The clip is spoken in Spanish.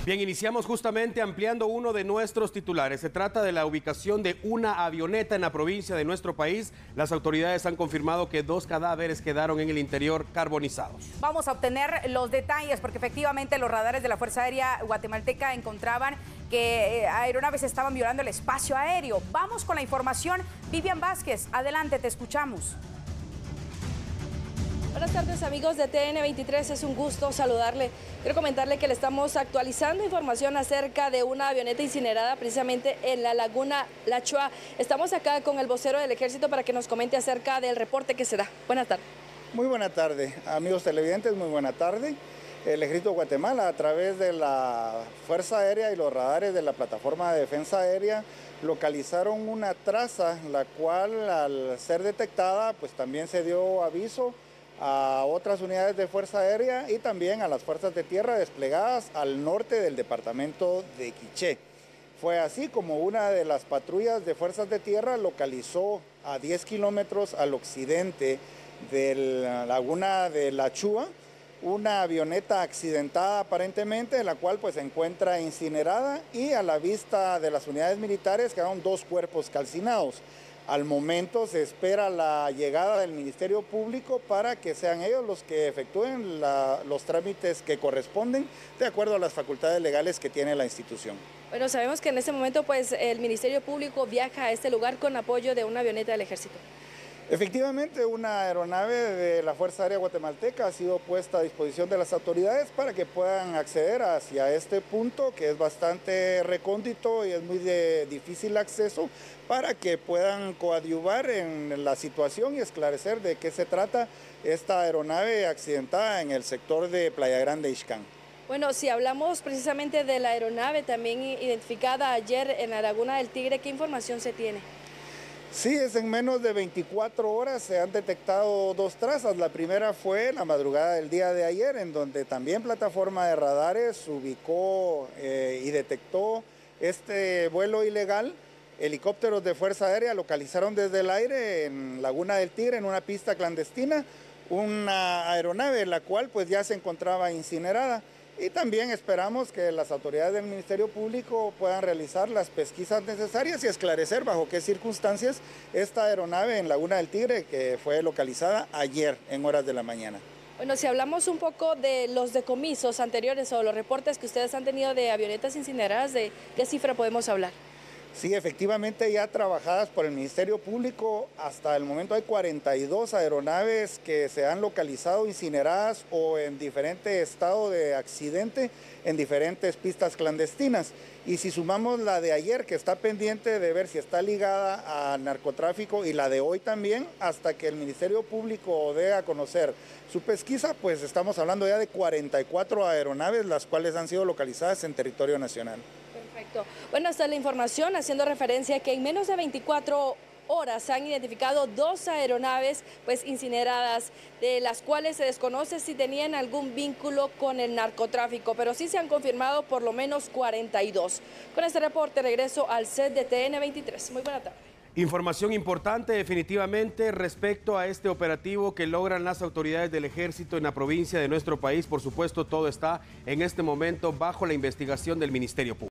Bien, iniciamos justamente ampliando uno de nuestros titulares. Se trata de la ubicación de una avioneta en la provincia de nuestro país. Las autoridades han confirmado que 2 cadáveres quedaron en el interior carbonizados. Vamos a obtener los detalles porque efectivamente los radares de la Fuerza Aérea Guatemalteca encontraban que aeronaves estaban violando el espacio aéreo. Vamos con la información. Vivian Vázquez, adelante, te escuchamos. Buenas tardes amigos de TN23, es un gusto saludarle. Quiero comentarle que le estamos actualizando información acerca de una avioneta incinerada precisamente en la laguna La Chua. Estamos acá con el vocero del Ejército para que nos comente acerca del reporte que se da. Buenas tardes. Muy buena tarde, amigos televidentes, muy buena tarde. El Ejército de Guatemala, a través de la Fuerza Aérea y los radares de la Plataforma de Defensa Aérea, localizaron una traza, la cual al ser detectada, pues también se dio aviso a otras unidades de Fuerza Aérea y también a las fuerzas de tierra desplegadas al norte del departamento de Quiché. Fue así como una de las patrullas de fuerzas de tierra localizó a 10 kilómetros al occidente de la laguna de La Chua una avioneta accidentada aparentemente, la cual pues se encuentra incinerada, y a la vista de las unidades militares quedaron 2 cuerpos calcinados. Al momento se espera la llegada del Ministerio Público para que sean ellos los que efectúen los trámites que corresponden de acuerdo a las facultades legales que tiene la institución. Bueno, sabemos que en este momento pues el Ministerio Público viaja a este lugar con apoyo de una avioneta del Ejército. Efectivamente, una aeronave de la Fuerza Aérea Guatemalteca ha sido puesta a disposición de las autoridades para que puedan acceder hacia este punto, que es bastante recóndito y es muy de difícil acceso, para que puedan coadyuvar en la situación y esclarecer de qué se trata esta aeronave accidentada en el sector de Playa Grande, Ixcán. Bueno, si hablamos precisamente de la aeronave también identificada ayer en la Laguna del Tigre, ¿qué información se tiene? Sí, es en menos de 24 horas se han detectado 2 trazas. La primera fue la madrugada del día de ayer, en donde también plataforma de radares ubicó y detectó este vuelo ilegal. Helicópteros de Fuerza Aérea localizaron desde el aire en Laguna del Tigre, en una pista clandestina, una aeronave, la cual pues ya se encontraba incinerada. Y también esperamos que las autoridades del Ministerio Público puedan realizar las pesquisas necesarias y esclarecer bajo qué circunstancias esta aeronave en Laguna del Tigre, que fue localizada ayer en horas de la mañana. Bueno, si hablamos un poco de los decomisos anteriores o los reportes que ustedes han tenido de avionetas incineradas, ¿de qué cifra podemos hablar? Sí, efectivamente, ya trabajadas por el Ministerio Público, hasta el momento hay 42 aeronaves que se han localizado incineradas o en diferente estado de accidente en diferentes pistas clandestinas. Y si sumamos la de ayer, que está pendiente de ver si está ligada al narcotráfico, y la de hoy también, hasta que el Ministerio Público dé a conocer su pesquisa, pues estamos hablando ya de 44 aeronaves, las cuales han sido localizadas en territorio nacional. Perfecto. Bueno, hasta la información haciendo referencia a que en menos de 24 horas se han identificado 2 aeronaves pues incineradas, de las cuales se desconoce si tenían algún vínculo con el narcotráfico, pero sí se han confirmado por lo menos 42. Con este reporte regreso al set de TN23. Muy buena tarde. Información importante definitivamente respecto a este operativo que logran las autoridades del Ejército en la provincia de nuestro país. Por supuesto, todo está en este momento bajo la investigación del Ministerio Público.